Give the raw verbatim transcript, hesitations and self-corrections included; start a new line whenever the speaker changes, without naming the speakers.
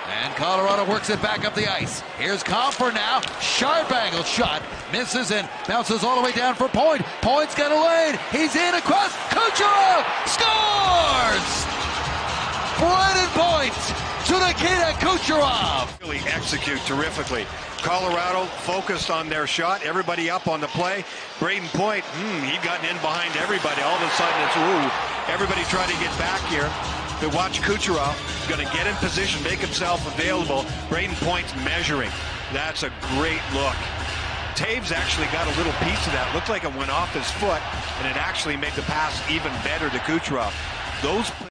And Colorado works it back up the ice. Here's Compher now. Sharp angle shot. Misses and bounces all the way down for Point. Point's got a lane. He's in across. Kucherov scores! Brayden Point to Nikita Kucherov.
Really execute terrifically. Colorado focused on their shot. Everybody up on the play. Brayden Point, hmm, he got in behind everybody. All of a sudden it's, ooh, everybody trying to get back here. But watch Kucherov, going to get in position, make himself available. Brayden Point's measuring. That's a great look. Toews actually got a little piece of that. Looked like it went off his foot, and it actually made the pass even better to Kucherov. Those